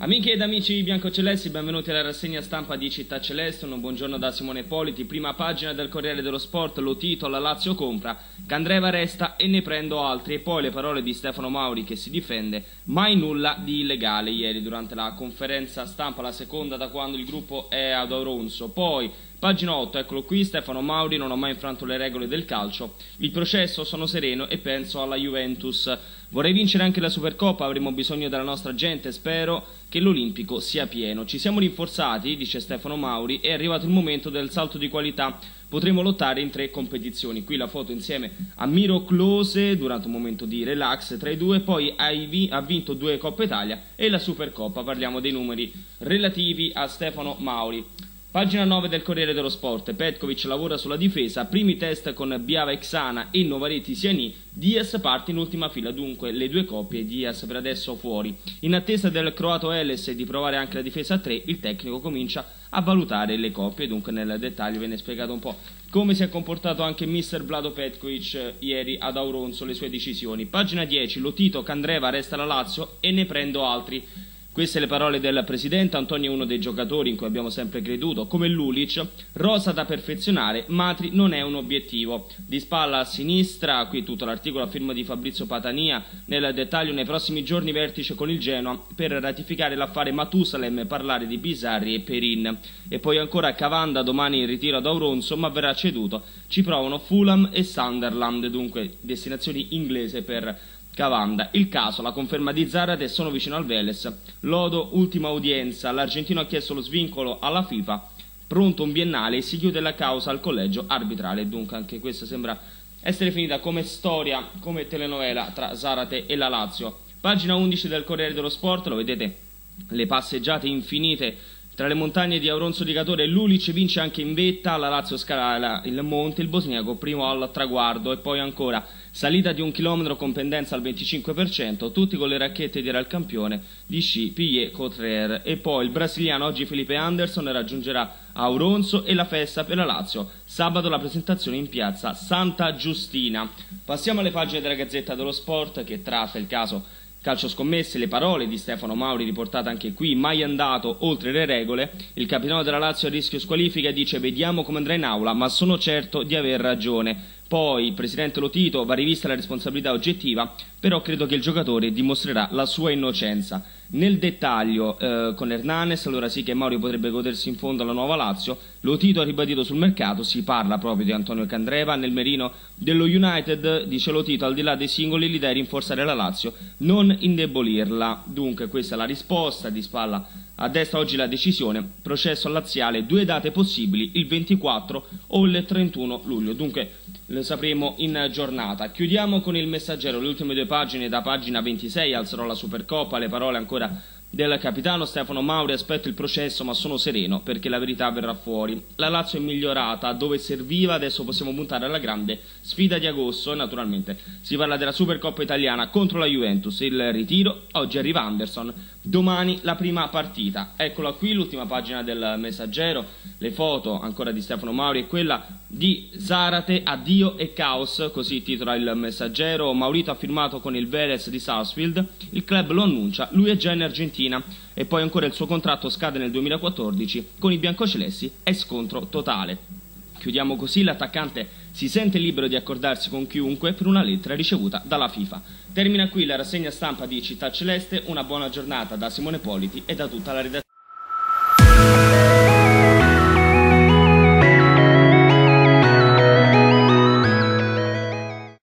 Amiche ed amici biancocelesti, benvenuti alla rassegna stampa di Città Celeste. Un buongiorno da Simone Politi. Prima pagina del Corriere dello Sport, lo titola: Lazio compra, Candreva resta e ne prendo altri. E poi le parole di Stefano Mauri che si difende: mai nulla di illegale. Ieri durante la conferenza stampa, la seconda da quando il gruppo è ad Auronzo. Poi pagina 8, eccolo qui, Stefano Mauri: non ho mai infranto le regole del calcio, il processo, sono sereno e penso alla Juventus. Vorrei vincere anche la Supercoppa, avremo bisogno della nostra gente, spero che l'Olimpico sia pieno. Ci siamo rinforzati, dice Stefano Mauri, è arrivato il momento del salto di qualità, potremo lottare in 3 competizioni. Qui la foto insieme a Miro Klose durante un momento di relax tra i due. Poi ha vinto 2 Coppa Italia e la Supercoppa. Parliamo dei numeri relativi a Stefano Mauri. Pagina 9 del Corriere dello Sport, Petkovic lavora sulla difesa, primi test con Biava Exana e Novareti Siani, Diaz parte in ultima fila, dunque le 2 coppie, Diaz per adesso fuori. In attesa del croato Eles e di provare anche la difesa a 3, il tecnico comincia a valutare le coppie, dunque nel dettaglio viene spiegato un po' come si è comportato anche mister Vlado Petkovic ieri ad Auronzo, le sue decisioni. Pagina 10, Lotito, Candreva resta la Lazio e ne prendo altri. Queste le parole del presidente. Antonio è uno dei giocatori in cui abbiamo sempre creduto, come Lulic, rosa da perfezionare, Matri non è un obiettivo. Di spalla a sinistra, qui tutto l'articolo a firma di Fabrizio Patania, nel dettaglio nei prossimi giorni vertice con il Genoa per ratificare l'affare Matusalem, parlare di Bizzarri e Perin. E poi ancora Cavanda domani in ritiro ad Auronzo ma verrà ceduto, ci provano Fulham e Sunderland, dunque destinazioni inglese per Cavanda. Il caso, la conferma di Zarate, sono vicino al Vélez. Lodo, ultima udienza, l'argentino ha chiesto lo svincolo alla FIFA, pronto un biennale e si chiude la causa al collegio arbitrale. Dunque anche questa sembra essere finita come storia, come telenovela tra Zarate e la Lazio. Pagina 11 del Corriere dello Sport, lo vedete, le passeggiate infinite tra le montagne di Auronzo di Catore. Lulic vince anche in vetta, la Lazio scala il monte, il bosniaco primo al traguardo. E poi ancora salita di 1 chilometro con pendenza al 25%, tutti con le racchette di era il campione di sci Pillet-Cottrer. E poi il brasiliano oggi Felipe Anderson raggiungerà Auronzo e la festa per la Lazio. Sabato la presentazione in piazza Santa Giustina. Passiamo alle pagine della Gazzetta dello Sport che tratta il caso calcio scommesse, le parole di Stefano Mauri riportate anche qui: mai andato oltre le regole, il capitano della Lazio a rischio squalifica, dice vediamo come andrà in aula ma sono certo di aver ragione. Poi il presidente Lotito: va rivista la responsabilità oggettiva, però credo che il giocatore dimostrerà la sua innocenza. Nel dettaglio con Hernanes, allora sì che Mauri potrebbe godersi in fondo alla nuova Lazio. Lotito ha ribadito sul mercato, si parla proprio di Antonio Candreva nel mirino dello United, dice Lotito, al di là dei singoli l'idea è rinforzare la Lazio, non indebolirla. Dunque questa è la risposta. Di spalla a destra oggi la decisione, processo laziale, 2 date possibili, il 24 o il 31 luglio, dunque lo sapremo in giornata. Chiudiamo con il Messaggero, le ultime 2 pagine, da pagina 26, alzerò la Supercoppa, le parole ancora del capitano Stefano Mauri: aspetto il processo ma sono sereno perché la verità verrà fuori. La Lazio è migliorata dove serviva, adesso possiamo puntare alla grande sfida di agosto e naturalmente si parla della Supercoppa italiana contro la Juventus. Il ritiro, oggi arriva Anderson, domani la prima partita. Eccola qui l'ultima pagina del Messaggero, le foto ancora di Stefano Mauri e quella di Zarate, addio e caos, così titola il Messaggero. Maurito ha firmato con il Vélez di Sarsfield, il club lo annuncia, lui è già in Argentina. E poi ancora il suo contratto scade nel 2014, con i biancocelesti è scontro totale. Chiudiamo così, l'attaccante si sente libero di accordarsi con chiunque per una lettera ricevuta dalla FIFA. Termina qui la rassegna stampa di Città Celeste, una buona giornata da Simone Politi e da tutta la redazione.